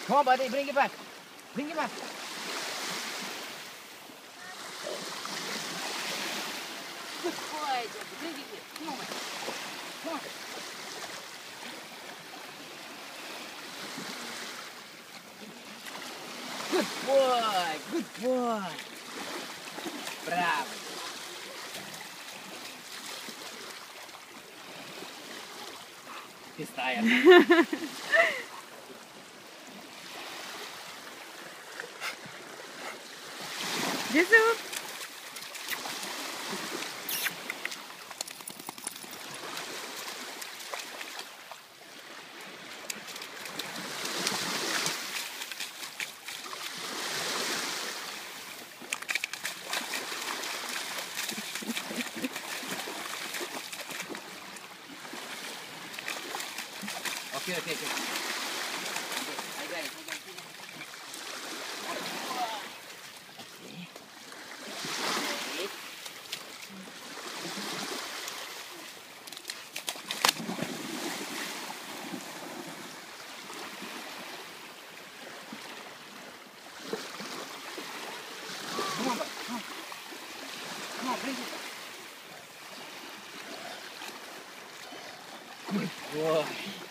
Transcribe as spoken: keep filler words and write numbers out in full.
Come on, buddy, bring it back. Bring it back. Good boy, Jackie. Bring it here. Come on, buddy. Come on. Good boy. Good boy. Bravo. He's tired. Jesus. Okay, okay, okay. I got it, I got it. Come on, buddy. Come on. Come on, bring it. Good boy.